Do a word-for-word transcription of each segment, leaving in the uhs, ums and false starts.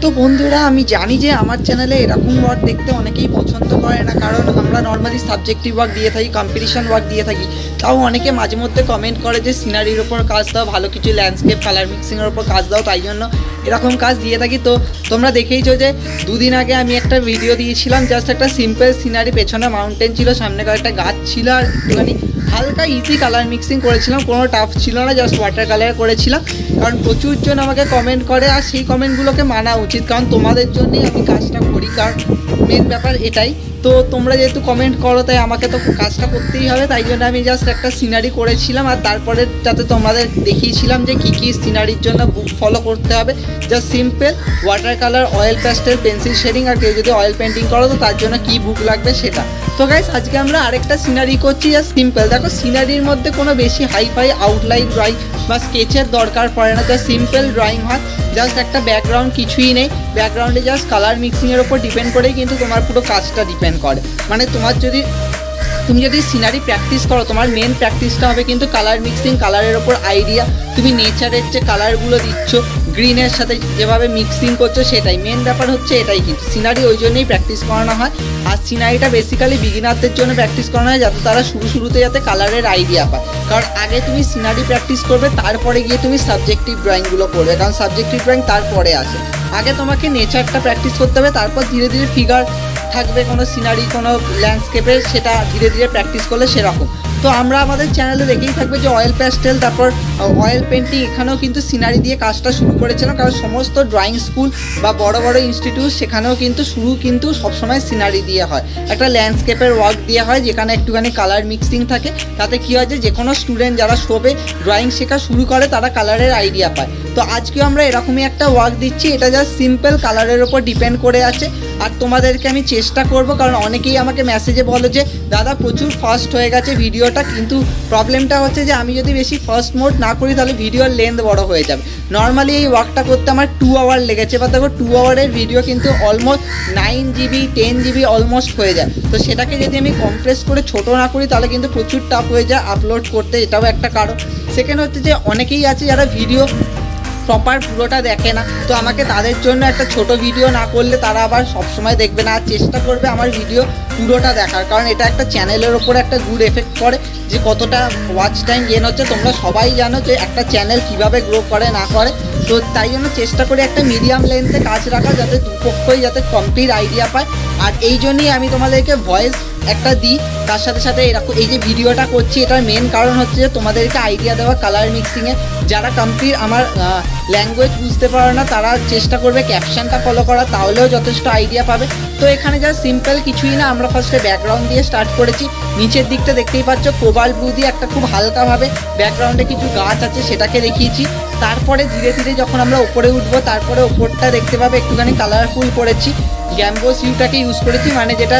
তো বন্ধুরা আমি জানি যে আমার চ্যানেলে এরকম ওয়ার্ক দেখতে অনেকেই পছন্দ করে না, কারণ আমরা নর্মালি সাবজেক্টিভ ওয়ার্ক দিয়ে থাকি, কম্পিটিশন ওয়ার্ক দিয়ে থাকি। তাও অনেকে মাঝে মধ্যে কমেন্ট করে যে সিনারির ওপর কাজ দাও, ভালো কিছু ল্যান্ডস্কেপ কালার মিক্সিংয়ের ওপর কাজ দাও, তাই জন্য এরকম কাজ দিয়ে থাকি। তো তোমরা দেখেইছো যে দুদিন আগে আমি একটা ভিডিও দিয়েছিলাম, জাস্ট একটা সিম্পল সিনারি, পেছনে মাউন্টেন ছিল, সামনে কয়েকটা গাছ ছিল, আর একটুখানি হালকা ইজি কালার মিক্সিং করেছিলাম, কোনো টাফ ছিল না, জাস্ট ওয়াটার কালার করেছিলাম। কারণ প্রচুর জন আমাকে কমেন্ট করে, আর সেই কমেন্টগুলোকে মানা উচিত, কারণ তোমাদের জন্যই আমি কাজটা করি, কারণ মেন ব্যাপার এটাই। তো তোমরা যেহেতু কমেন্ট করো তাই আমাকে তো কাজটা করতেই হবে, তাই জন্য আমি জাস্ট একটা সিনারি করেছিলাম, আর তারপরে যাতে তোমাদের দেখিয়েছিলাম যে কী কী সিনারির জন্য বুক ফলো করতে হবে। Just simple water colour, oil pastel, pencil shading, আর কেউ যদি অয়েল পেন্টিং করো তো তার জন্য কী বুক লাগবে সেটা। তো গাইস আজকে আমরা আরেকটা সিনারি করছি, জাস্ট সিম্পল। দেখো সিনারির মধ্যে কোনো বেশি হাই ফাই আউটলাইন ড্রয়িং বা স্কেচের দরকার পড়ে না, জাস্ট সিম্পল ড্রয়িং হয়। জাস্ট একটা ব্যাকগ্রাউন্ড, কিছুই নেই, ব্যাকগ্রাউন্ডে জাস্ট কালার মিক্সিংয়ের ওপর ডিপেন্ড করেই কিন্তু তোমার পুরো কাজটা ডিপেন্ড করে। মানে তোমার যদি তুমি যদি সিনারি প্র্যাকটিস করো, তোমার মেন প্র্যাকটিসটা হবে কিন্তু কালার মিক্সিং, কালারের ওপর আইডিয়া, তুমি নেচারের যে কালারগুলো দিচ্ছ, গ্রিনের সাথে যেভাবে মিক্সিং করছো, সেটাই মেন ব্যাপার হচ্ছে এটাই। কিন্তু সিনারি ওই জন্যই প্র্যাকটিস করানো হয়, আর সিনারিটা বেসিক্যালি বিগিনারদের জন্য প্র্যাকটিস করানো হয়, যাতে তারা শুরু শুরুতে যাতে কালারের আইডিয়া পায়। কারণ আগে তুমি সিনারি প্র্যাকটিস করবে, তারপরে গিয়ে তুমি সাবজেক্টিভ ড্রয়িংগুলো করবে, কারণ সাবজেক্টিভ ড্রয়িং তারপরে আসে। আগে তোমাকে নেচারটা প্র্যাকটিস করতে হবে, তারপর ধীরে ধীরে ফিগার থাকবে কোনো সিনারি, কোনো ল্যান্ডস্কেপের, সেটা ধীরে ধীরে প্র্যাকটিস করলে সেরকম। তো আমরা আমাদের চ্যানেলে দেখেই থাকবে যে অয়েল প্যাস্টেল, তারপর অয়েল পেন্টিং, এখানেও কিন্তু সিনারি দিয়ে কাজটা শুরু করেছিলাম, কারণ সমস্ত ড্রয়িং স্কুল বা বড় বড় ইনস্টিটিউট সেখানেও কিন্তু শুরু কিন্তু সবসময় সিনারি দিয়ে হয়, একটা ল্যান্ডস্কেপের ওয়ার্ক দিয়ে হয়, যেখানে একটুখানি কালার মিক্সিং থাকে। তাতে কী হয় যে কোনো স্টুডেন্ট যারা শোবে ড্রয়িং শেখা শুরু করে, তারা কালারের আইডিয়া পায়। তো আজকেও আমরা এরকমই একটা ওয়ার্ক দিচ্ছি, এটা জাস্ট সিম্পল কালারের ওপর ডিপেন্ড করে আছে। আর তোমাদেরকে আমি চেষ্টা করব, কারণ অনেকেই আমাকে মেসেজে বলো যে দাদা প্রচুর ফাস্ট হয়ে গেছে ভিডিওটা, কিন্তু প্রবলেমটা হচ্ছে যে আমি যদি বেশি ফাস্ট মোড না করি তাহলে ভিডিওর লেন্থ বড় হয়ে যাবে। নর্মালি এই ওয়ার্কটা করতে আমার টু আওয়ার লেগেছে, বা দেখো টু আওয়ারের ভিডিও কিন্তু almost nine GB ten GB almost হয়ে যায়। তো সেটাকে যদি আমি কমপ্রেস করে ছোটো না করি তাহলে কিন্তু প্রচুর টাফ হয়ে যায় আপলোড করতে, এটাও একটা কারণ। সেকেন্ড হচ্ছে যে অনেকেই আছে যারা ভিডিও প্রপার পুরোটা দেখে না, তো আমাকে তাদের জন্য একটা ছোট ভিডিও না করলে তারা আবার সবসময় দেখবে না, আর চেষ্টা করবে আমার ভিডিও পুরোটা দেখার, কারণ এটা একটা চ্যানেলের ওপর একটা গুড এফেক্ট করে যে কতটা ওয়াচ টাইম গেন হচ্ছে। তোমরা সবাই জানো যে একটা চ্যানেল কিভাবে গ্রো করে না করে, তো তাই জন্য চেষ্টা করি একটা মিডিয়াম লেন্থে কাজ রাখা, যাতে দুপক্ষই যাতে কমপ্লিট আইডিয়া পায়। আর এই জন্যই আমি তোমাদেরকে ভয়েস একটা দিই, তার সাথে সাথে এরকম এই যে ভিডিওটা করছি, এটার মেন কারণ হচ্ছে যে তোমাদেরকে আইডিয়া দেওয়া কালার মিক্সিংয়ে। যারা কমপ্লিট আমার ল্যাঙ্গুয়েজ বুঝতে পারো না তারা চেষ্টা করবে ক্যাপশনটা ফলো করা, তাহলেও যথেষ্ট আইডিয়া পাবে। তো এখানে যা সিম্পল কিছুই না, আমরা ফার্স্টে ব্যাকগ্রাউন্ড দিয়ে স্টার্ট করেছি। নিচের দিকটা দেখতেই পাচ্ছ কোবাল্ট ব্লু দিয়ে একটা খুব হালকাভাবে ব্যাকগ্রাউন্ডে কিছু গাছ আছে সেটাকে দেখিয়েছি। তারপরে ধীরে ধীরে যখন আমরা ওপরে উঠবো, তারপরে ওপরটা দেখতে পাবে একটুখানি কালারফুল করেছি, গ্যাম্বোস হিউটাকে ইউজ করেছি, মানে যেটা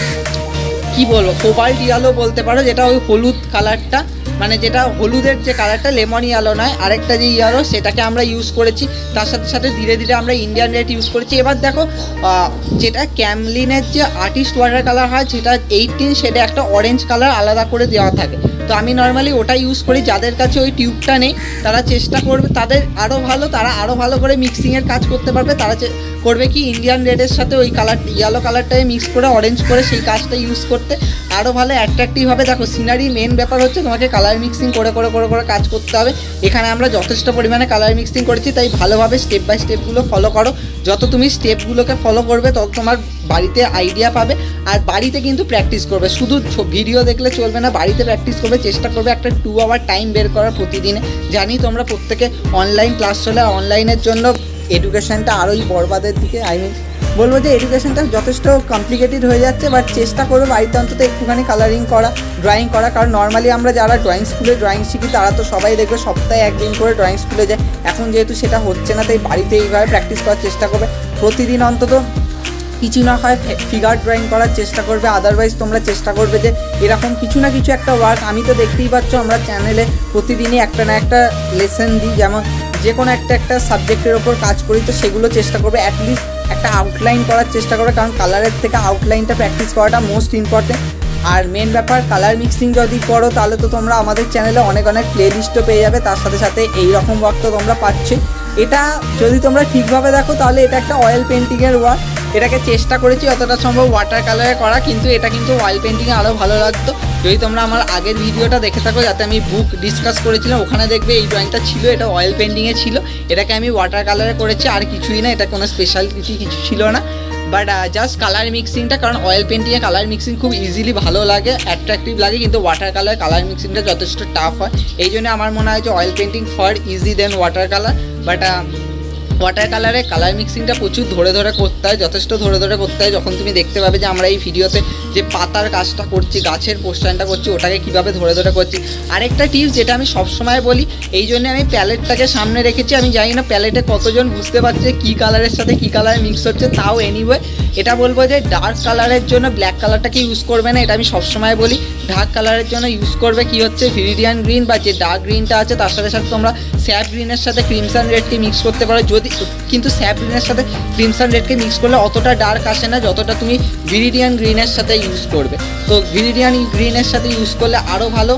কি বলবো কোবাল্ট ইয়ালো বলতে পারো, যেটা ওই হলুদ কালারটা, মানে যেটা হলুদের যে কালারটা, লেমন ইয়ালো নয়, আরেকটা যে ইয়ালো সেটাকে আমরা ইউজ করেছি। তার সাথে সাথে ধীরে ধীরে আমরা ইন্ডিয়ান রেড ইউজ করেছি। এবার দেখো যেটা ক্যামলিনের যে আর্টিস্ট ওয়াটার কালার হয়, যেটা এইটিন শেডে একটা অরেঞ্জ কালার আলাদা করে দেওয়া থাকে, তো আমি নর্মালি ওটা ইউজ করি। যাদের কাছে ওই টিউবটা নেই তারা চেষ্টা করবে, তাদের আরও ভালো, তারা আরও ভালো করে মিক্সিংয়ের কাজ করতে পারবে। তারা করবে কি ইন্ডিয়ান রেডের সাথে ওই কালার ইয়েলো কালারটাকে মিক্স করে অরেঞ্জ করে সেই কাজটা ইউজ করতে আরও ভালো অ্যাট্রাকটিভ হবে। দেখো সিনারি মেন ব্যাপার হচ্ছে তোমাকে কালার মিক্সিং করে করে করে করে কাজ করতে হবে। এখানে আমরা যথেষ্ট পরিমাণে কালার মিক্সিং করেছি, তাই ভালোভাবে স্টেপ বাই স্টেপগুলো ফলো করো। যত তুমি স্টেপগুলোকে ফলো করবে তত তোমার বাড়িতে আইডিয়া পাবে, আর বাড়িতে কিন্তু প্র্যাকটিস করবে, শুধু ভিডিও দেখলে চলবে না, বাড়িতে প্র্যাকটিস করবে। চেষ্টা করবে একটা টু আওয়ার টাইম বের করার প্রতিদিনে। জানি তোমরা প্রত্যেকে অনলাইন ক্লাস চলে, অনলাইনের জন্য এডুকেশনটা আরোই বরবাদের দিকে, আই মিন বলবো যে এডুকেশনটা যথেষ্ট কমপ্লিকেটেড হয়ে যাচ্ছে, বাট চেষ্টা করবে বাড়িতে অন্তত একটুখানি কালারিং করা, ড্রয়িং করা। কারণ নর্মালি আমরা যারা ড্রয়িং স্কুলে ড্রয়িং শিখি তারা তো সবাই দেখবে সপ্তাহে একদিন করে ড্রয়িং স্কুলে যায়। এখন যেহেতু সেটা হচ্ছে না, তাই বাড়িতে এইভাবে প্র্যাকটিস করার চেষ্টা করবে। প্রতিদিন অন্তত কিছু না হয় ফিগার ড্রয়িং করার চেষ্টা করবে, আদারওয়াইজ তোমরা চেষ্টা করবে যে এরকম কিছু না কিছু একটা ওয়ার্ক। আমি তো দেখতেই পাচ্ছ আমরা চ্যানেলে প্রতিদিনই একটা না একটা লেসন দিই, যেমন যে কোনো একটা একটা সাবজেক্টের ওপর কাজ করি, তো সেগুলো চেষ্টা করবে অ্যাটলিস্ট একটা আউটলাইন করার চেষ্টা করবে, কারণ কালারের থেকে আউটলাইনটা প্র্যাকটিস করাটা মোস্ট ইম্পর্টেন্ট। আর মেন ব্যাপার কালার মিক্সিং যদি করো তাহলে তো তোমরা আমাদের চ্যানেলে অনেক অনেক প্লে লিস্টও পেয়ে যাবে, তার সাথে সাথে এই রকম ওয়ার্ক তো তোমরা পাচ্ছই। এটা যদি তোমরা ঠিকভাবে দেখো তাহলে এটা একটা অয়েল পেন্টিংয়ের ওয়ার্ক। এটাকে চেষ্টা করেছি যতটা সম্ভব ওয়াটার কালারে করা, কিন্তু এটা কিন্তু অয়েল পেন্টিংয়ে আরও ভালো লাগতো। যদি তোমরা আমার আগের ভিডিওটা দেখে থাকো, যাতে আমি বুক ডিসকাস করেছিলাম, ওখানে দেখবে এই ড্রয়িংটা ছিল, এটা অয়েল পেন্টিংয়ে ছিল। এটাকে আমি ওয়াটার কালারে করেছি, আর কিছুই না, এটা কোনো স্পেশালিটি কিছু ছিল না, বাট জাস্ট কালার মিক্সিংটা। কারণ অয়েল পেন্টিংয়ে কালার মিক্সিং খুব ইজিলি ভালো লাগে, অ্যাট্রাকটিভ লাগে, কিন্তু ওয়াটার কালার কালার মিক্সিংটা যথেষ্ট টাফ হয়। এই জন্য আমার মনে হয় যে oil painting far easy then water colour. But water কালারে কালার মিক্সিংটা প্রচুর ধরে ধরে করতে হয়, যথেষ্ট ধরে ধরে করতে হয়। যখন তুমি দেখতে পাবে যে আমরা এই ভিডিওতে যে পাতার কাজটা করছি, গাছের পোস্টারটা করছি, ওটাকে কীভাবে ধরে ধরে করছি। আরেকটা টিপস যেটা আমি সবসময় বলি, এই জন্য আমি প্যালেটটাকে সামনে রেখেছি। আমি জানি না প্যালেটে কতজন বুঝতে পারছে কী কালারের সাথে কী কালার মিক্স হচ্ছে, তাও এনিওয়ে এটা বলবো যে ডার্ক কালারের জন্য ব্ল্যাক কালারটাকে ইউজ করবে না, এটা আমি সবসময় বলি। ডার্ক কালারের জন্য ইউজ করবে কি হচ্ছে ভিরিডিয়ান গ্রিন, বা যে ডার্ক গ্রিনটা আছে তার সাথে সাথে তোমরা স্যাপ গ্রিনের সাথে ক্রিমসন রেডকে মিক্স করতে পারো। যদি কিন্তু স্যাপ গ্রিনের সাথে ক্রিমসন রেডকে মিক্স করলে অতটা ডার্ক আসে না যতটা তুমি ভিরিডিয়ান গ্রিনের সাথে ইউজ করবে। তো ভিরিডিয়ান গ্রিনের সাথে ইউজ করলে আরও ভালো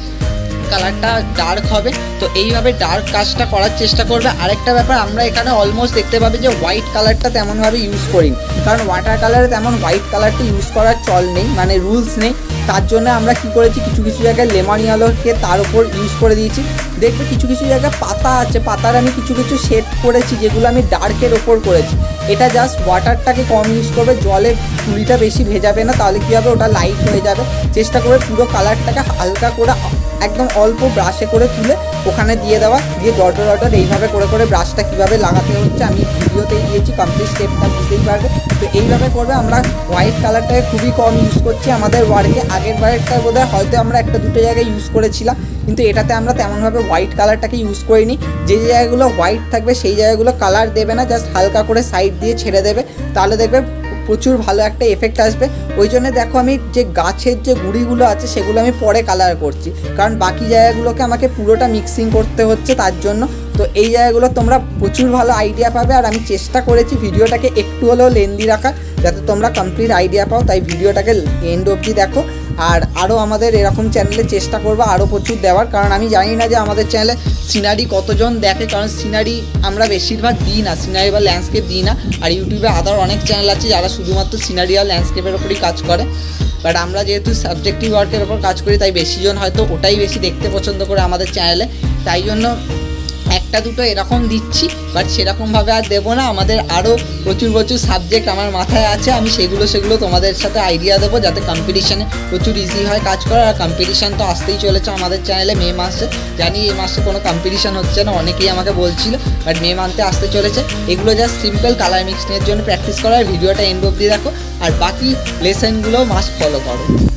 কালারটা ডার্ক হবে। তো এইভাবে ডার্ক কাজটা করার চেষ্টা করবে। আরেকটা ব্যাপার, আমরা এখানে অলমোস্ট দেখতে পাবে যে হোয়াইট কালারটা তেমনভাবে ইউজ করি, কারণ ওয়াটার কালারে তেমন হোয়াইট কালারটা ইউজ করার চল নেই, মানে রুলস নেই। তার জন্য আমরা কি করেছি, কিছু কিছু জায়গায় লেমন ইয়েলোকে তার উপর ইউজ করে দিয়েছি। দেখবে কিছু কিছু জায়গায় পাতা আছে, পাতার আমি কিছু কিছু শেড করেছি যেগুলো আমি ডার্কের ওপর করেছি। এটা জাস্ট ওয়াটারটাকে কম ইউজ করবে, জলে তুলিটা বেশি ভেজাবে না, তাহলে কী হবে ওটা লাইট হয়ে যাবে। চেষ্টা করে পুরো কালারটাকে হালকা করে একদম অল্প ব্রাশে করে তুলে ওখানে দিয়ে দেওয়া, দিয়ে ডটার ডটার এইভাবে করে করে ব্রাশটা কীভাবে লাগাতে হচ্ছে আমি ভিডিওতেই দিয়েছি, কমপ্লিট স্টেপটা বুঝতেই পারবে। তো এইভাবে করবে। আমরা হোয়াইট কালারটাকে খুবই কম ইউজ করছি আমাদের ওয়ার্কে। আগের বারেরটা বোধহয় হয়তো আমরা একটা দুটো জায়গায় ইউজ করেছিলাম, কিন্তু এটাতে আমরা তেমনভাবে হোয়াইট কালারটাকে ইউজ করিনি। যে জায়গাগুলো হোয়াইট থাকবে সেই জায়গাগুলো কালার দেবে না, জাস্ট হালকা করে সাইড দিয়ে ছেড়ে দেবে, তাহলে দেখবে প্রচুর ভালো একটা এফেক্ট আসবে। ওই জন্য দেখো আমি যে গাছের যে গুঁড়িগুলো আছে সেগুলো আমি পরে কালার করছি, কারণ বাকি জায়গাগুলোকে আমাকে পুরোটা মিক্সিং করতে হচ্ছে তার জন্য। তো এই জায়গাগুলো তোমরা প্রচুর ভালো আইডিয়া পাবে। আর আমি চেষ্টা করেছি ভিডিওটাকে একটু হলেও লেন্দি রাখার, যাতে তোমরা কমপ্লিট আইডিয়া পাও, তাই ভিডিওটাকে এন্ড অবধি দেখো। আর আরও আমাদের এরকম চ্যানেলে চেষ্টা করবো আরও প্রচুর দেওয়ার, কারণ আমি জানি না যে আমাদের চ্যানেলে সিনারি কতজন দেখে, কারণ সিনারি আমরা বেশিরভাগ দিই না, সিনারি বা ল্যান্ডস্কেপ দিই না। আর ইউটিউবে আদার অনেক চ্যানেল আছে যারা শুধুমাত্র সিনারি আর ল্যান্ডস্কেপের ওপরই কাজ করে, বাট আমরা যেহেতু সাবজেক্টিভ ওয়ার্কের ওপর কাজ করি তাই বেশিজন হয়তো ওটাই বেশি দেখতে পছন্দ করে আমাদের চ্যানেলে। তাই জন্য একটা দুটো এরকম দিচ্ছি, বাট সেরকমভাবে আর দেবো না। আমাদের আরও প্রচুর প্রচুর সাবজেক্ট আমার মাথায় আছে, আমি সেগুলো সেগুলো তোমাদের সাথে আইডিয়া দেবো, যাতে কম্পিটিশানে প্রচুর ইজি হয় কাজ করা। আর কম্পিটিশান তো আসতেই চলেছে আমাদের চ্যানেলে মে মাসে। জানি এই মাসে কোনো কম্পিটিশান হচ্ছে না, অনেকেই আমাকে বলছিল, বাট মে মান্থে আসতে চলেছে। এগুলো জাস্ট সিম্পল কালার মিক্সিংয়ের জন্য প্র্যাকটিস করার। ভিডিওটা এন্ড অবধি দেখো, আর বাকি লেসনগুলো মাস্ট ফলো করো।